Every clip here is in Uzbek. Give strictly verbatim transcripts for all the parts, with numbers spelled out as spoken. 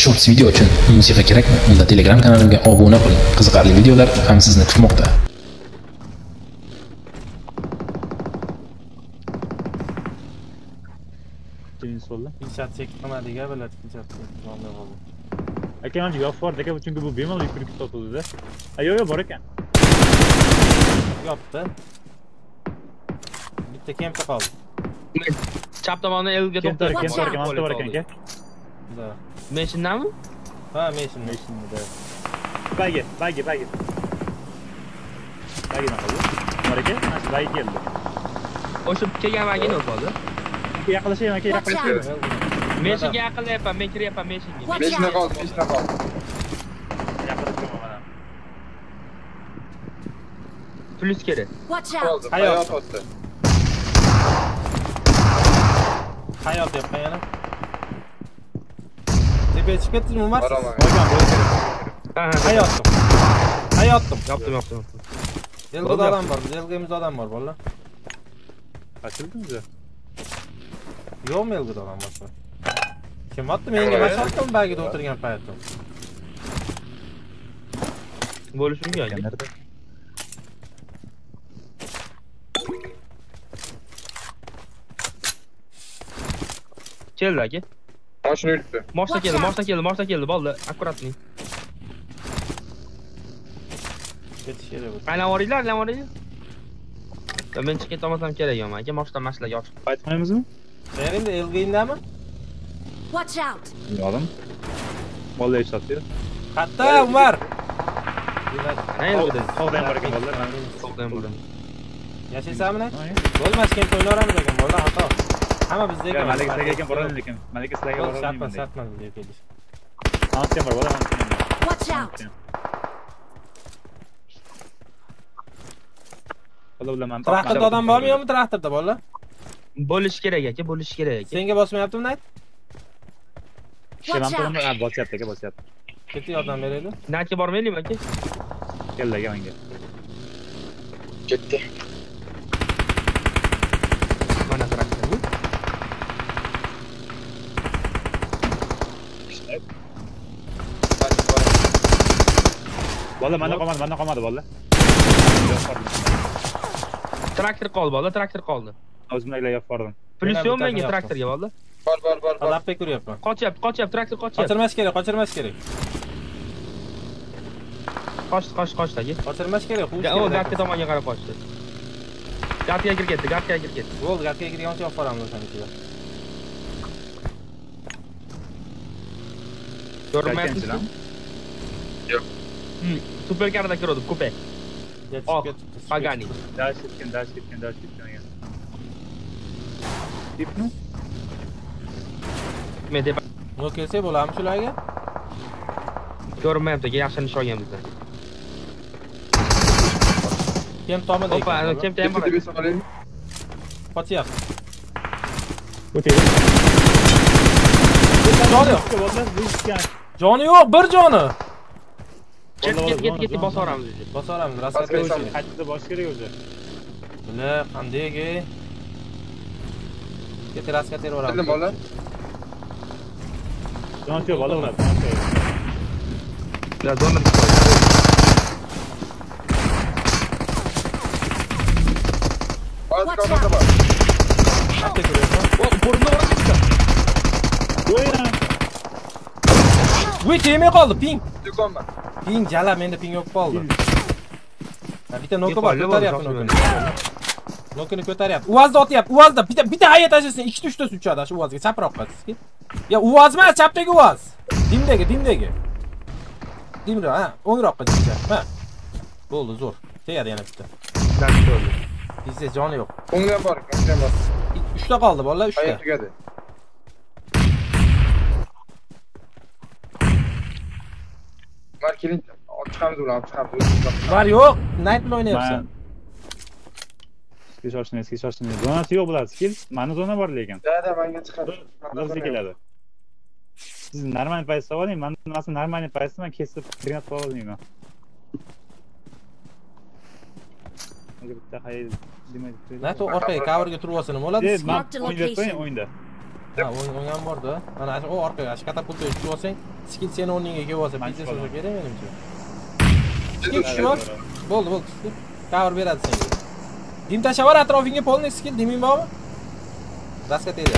Shorts video uchun musiqa kerakmi? Unda Telegram kanalimga obuna bo'ling. Qiziqarli videolar ham sizni kutmoqda. Inşaat çekmedi ya böyle inşaat çekmedi. Aka mana yo'q bor, aka chunki bu bemalol yurib ketadi. Ha yo'q yo'q bor ekan. Yopdi. Bitta kempda qoldi. Chap tomonda elga to'xtab ekan, to'g'ri, mana bor ekan aka. Da. Meshindanmi? Ha, meshin, meshinda. Bagi, bagi, bagi. Bagi nima qildi? Bor ekan, mana bagi keldi. O'sha kelgan bagini o'tdi. Yaqinlashaymi, aka, yaqinlashaymi? Meshinga yaqinlayapman, men kiryapman meshinga. Meshinda qoldi, meshinda qoldi. Yaqinlashaman mana. Plus kerak. Hayot o'tdi. Hayot yapma yana. Tepeye çıkıp ettiniz mi Umar? Baraman. Hayottum. Hayottum. Yaptım yaptım. Yılgıda adam var, yılgımızda adam var valla. Açıldınız ya. Yok mu yılgıda adam var? Kim attı mı yenge? Maç attı mı belki de otururken hayatım? Boluşum geldi. Nerede? Keldi aka. Mashina yuribdi. Moshda keldi, moshda keldi, moshda keldi, bo'ldi. Akkuratni. Ketiş yere bu. Aylanvoringlar, aylanvoringlar. Men chiqib ketamasam kerak ham aka, moshdan mashlarga ochib. Qaytmaymizmi? Erin de yılgıyındamı? Watch out. Yo'qdim. Bolla ishlatdi. Hatta Umar. Nayil bu dedi. Sog'dan bor ekan bolalar. Sog'dan bor. Yaşaysan mı? Bo'lmas kent o'ynaramiz ekan, bola xato. Hamma bizda ekan. Malika sizlarga ekan boradi lekin. Malika sizlarga boradi. Sartma, sartma diye kelish. Ansiyan bor, bola ansiyan. Watch out. Bola bilaman. Traktorda odam bormi yo'qmi traktorda bola? Bo'lish kerak aka, bo'lish kerak aka. Senga bosmayaptimi Nayt? Shemam to'g'rimi? Ha, bosyapti aka, bosyapti. Ketdi yordam berayli. Naytga bormaylikmi aka? Keldi aka menga. Ketdi. Mana traktorni. Bola mana qolmadi, mana qolmadi bola. Traktor qoldi, bola, traktor qoldi. O'zimni aylayap bordim. Plus yo'q menga traktorga, bola. Bor, bor, bor, bor. Alapbek uryapman. Qochyapti, qochyapti, traktor qochyapti. Qochirmas kerak, qochirmas kerak. Qochdi, qochdi, qochdi aka. Qochirmas kerak, xush. O, gatga tomonga qarab qochdi. Gatga kirib ketdi, gatga kirib ketdi. Bo'ldi, gatga kirgancha olib boramiz o'shanikiga. Ko'rmayapsizmi? Yo'q. Hmm, superkarda ko'rdim, kupe. Oh, Pagani. Dash ketgan, dash ketgan, dash ketgan ekan. Tipmi? Men deb Nima kelsa bo'ladimi shularga? ko'rmayapti, yaxshi nish olgan bizdan. Kim tomida Opa, kim tem bor? Qochyapti. O'taydi. Joni yo'q. Bu ishgan. Joni yo'q, bir joni. Ket, ket, ket, ket, bosoramiz o'zi. Bosoramiz, raskatga o'tib. Qaytda bosh kerak o'zi. Buni qandayga? Ket raskatga o'ramiz. Bildim bola. Joncho bola bo'ladi. Ya zo'rni. Hozir qoldi bor. Hatta ko'ryapman. O, burunni o'rab chiqdi. O'yna. Voy, temay qoldi, ping. Do'konman. Ping jala, menda ping yo'q qoldi. Ha, bitta noka bor, ko'taryapti nokani. Nokani ko'taryapti. Uvazda otyapti, uvazda. Bitta bitta hayya tashlasin, ikkita uchtasi uchadi shu uvazga, chaproqqa sizga. Ya, uvaz emas, chapdagi uvaz. Dimdagi, dimdagi. Dimda, ha, o'ngroqqa chiqdi. Ha. Bo'ldi, zo'r. Tegadi yana bitta. Bizda joni yo'q. O'ngdan bor, o'ngdan bor. uchta qoldi, bolalar, uchta. Hayot tugadi. Mar keling, olib chiqamiz ularni, olib chiqamiz. Var yo'q, Night bilan o'ynayapsan. Eski shoshni, eski shoshni. Zonasi yo'q bo'ladi. Skill, mana zona bor lekin. Da-da, menga chiqadi. O'zi keladi. Siz normal paytda oling, men nasıl normal paytda men kesib granat qilib olmayman. Bitta hay demak. Night orqaga coverga turib olsa nima bo'ladi? Men o'ynab qo'ying, o'yinda. Ha, o'ng ham borda. Mana shu orqaga, shu katapultga tushib olsang, skill seni o'rningga kelib olsa, biznes olsa kerak menimcha. Skill tushib ol. Bo'ldi, bo'ldi. Cover beradi senga. Dim tashlab atrofingga polni skill diming bormi? Daska tegdi.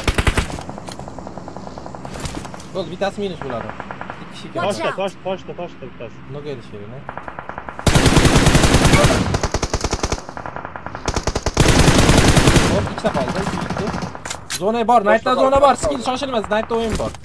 Bo'ldi, bitasi minus bo'ladi. ikki kishi kerak. Toshda, tosh, toshda, toshda bitasi. Noga edish kerak, ne? Hop, ikkita qoldi, ikki. Zona bor, Nightda zona bor, skill shoshilmas, Nightda o'yin bor.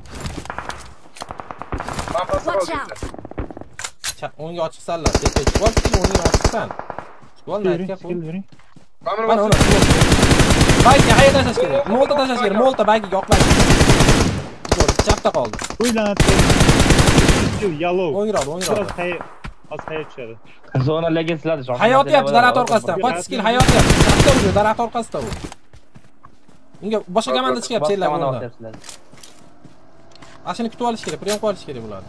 Watch out! O'ngga ochiqsanlar, tepa chiqol, skill o'ngga ochiqsan. Chiqol, Nightga qo'y. Yuring. Mana uni. Bayga hayda tashlash kerak. Molta tashlash kerak, molta baygiga oqlaydi. To'g'ri, chapda qoldi. O'ylanadi. Yellow. O'ngroq, o'ngroq. Biraz hay, az hay tushadi. Zona legensiladi shoh. Hayot yapti daraxt orqasidan. Qoch skill hayot yapti. Chapda ur, daraxt orqasida u. Unga boshqa komanda chiqyapti senlar bundan. Ashini kutib olish kerak, priyom qilish kerak bularni.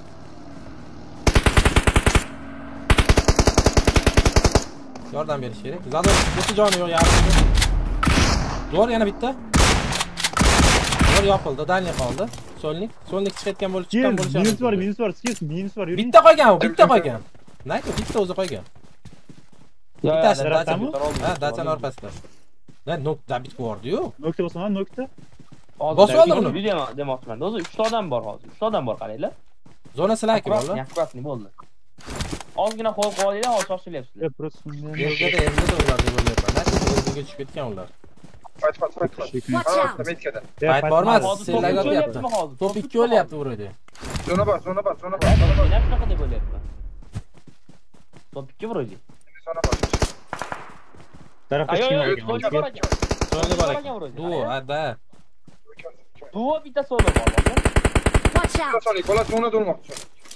Yordam berish kerak. Zador bitta joni yo'q yarim. Zo'r yana bitta. Zo'r yopildi, dalni qoldi. So'lnik, so'lnik chiqayotgan bo'lib chiqqan bo'lishi. Minus bor, minus bor, skill minus bor. Bitta qolgan u, bitta qolgan. Nayki bitta o'zi qolgan. Bittasi daratami? Ha, dachan orqasida. Ne nokta bit bordi-yu. Nokta bo'lsa, nokta. Bosib oldi uni. Video demoqchiman. O'zi uch ta odam bor hozir. uch ta odam bor qaranglar. Zona silaki bo'ldi. Yaxshi bo'ldi. Ozgina qo'yib qo'yinglar, hozir shoshilyapsizlar. Yerga da endi ular deb o'ylayapman. Nayki o'ziga tushib ketgan ular. Fight, fight, fight, fight. Watch out! Metkada. Fight bormas, Hozir senlarga top o'tyapti. ikki hozir. Top ikki o'lyapti burayda. Zona bor, zona bor, zona bor. Nima shunaqa deb o'ylayapman. Top ikki buraydi. Zona bor. Daraxtga Ayo, chiqgan ayo, ekan. so'lga bor ekan. So'lga bor ekan. Du, ada. Bu bitta so'lga bor. Watch out! Sonic, bola zona dolmoqchi.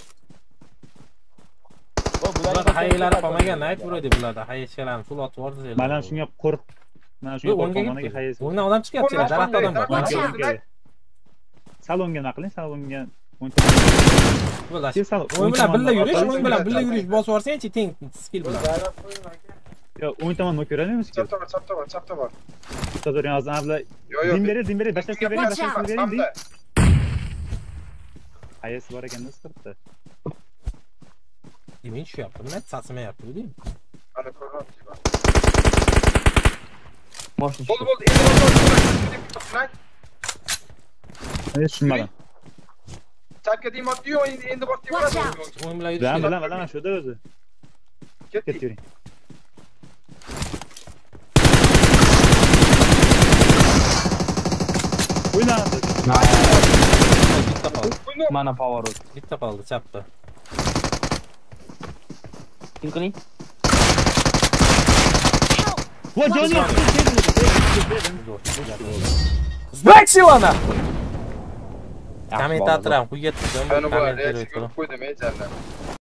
Bular haylari qolmagan, ayt buraydi bularda. Hayishchalarni full otib yubordi. Mana shunga qo'rq. Mana shunga qo'rqmanaga hayes. O'ngdan odam chiqyapti, daraxt odam bor. Salonga nima qiling? Salonga Bo'ldi. O'yin bilan birga yurish, o'yin bilan birga yurish bosib yuborsang-chi, teng skill bilan. Yo, o'yin tomon ko'radingmi? Chapta bor, chapta bor, chapta bor. Tadori hozir abla. Yo, yo. Dim beri, dim beri, bashashga bering, bashashga bering. Hamda. Hayes bor ekanda sirtda. Demin tushyapti, net sasimayapti, deymi? Ana ko'ryapsiz. Moshni. Bo'ldi, bo'ldi. Endi bo'ldi. Hayes tushunmadim. Chapga demoqchi-yu, endi endi boshqa Watch bo'ladi. out! O'yin bilan Bilan, yurish. bilan, bilan shuda o'zi. Ketdik. Ket yuring. O'ynadi. Bitta qoldi. Mana power o't. Bitta qoldi, chapda. Kim qiling? Vo, joni yo'q. Zbakshivana. Kommentatorlar quyga tushdim, Ana bu kommentar reaksiya o'tdim. qo'ydim, aytganlar.